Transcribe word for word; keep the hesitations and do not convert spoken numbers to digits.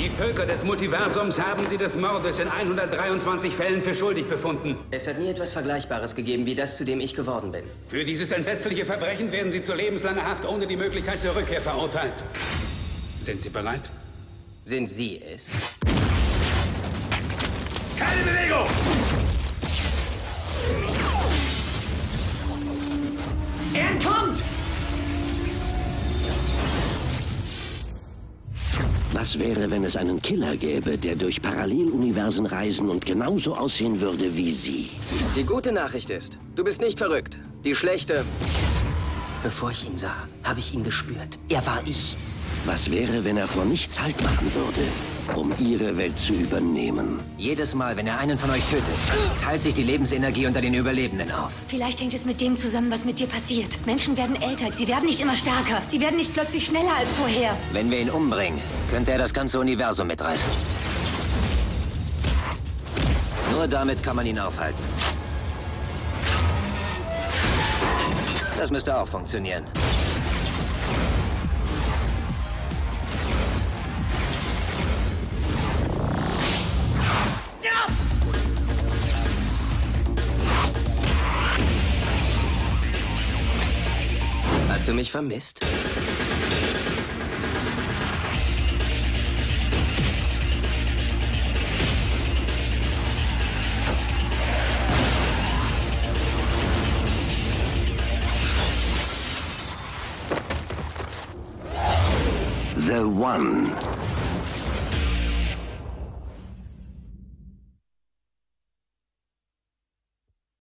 Die Völker des Multiversums haben Sie des Mordes in hundertdreiundzwanzig Fällen für schuldig befunden. Es hat nie etwas Vergleichbares gegeben wie das, zu dem ich geworden bin. Für dieses entsetzliche Verbrechen werden Sie zu lebenslanger Haft ohne die Möglichkeit zur Rückkehr verurteilt. Sind Sie bereit? Sind Sie es? Keine Bewegung! Er entkommt! Was wäre, wenn es einen Killer gäbe, der durch Paralleluniversen reisen und genauso aussehen würde wie Sie? Die gute Nachricht ist, du bist nicht verrückt. Die schlechte... Bevor ich ihn sah, habe ich ihn gespürt. Er war ich. Was wäre, wenn er vor nichts Halt machen würde, um Ihre Welt zu übernehmen? Jedes Mal, wenn er einen von euch tötet, teilt sich die Lebensenergie unter den Überlebenden auf. Vielleicht hängt es mit dem zusammen, was mit dir passiert. Menschen werden älter, sie werden nicht immer stärker. Sie werden nicht plötzlich schneller als vorher. Wenn wir ihn umbringen, könnte er das ganze Universum mitreißen. Nur damit kann man ihn aufhalten. Das müsste auch funktionieren. Hast du mich vermisst? The One.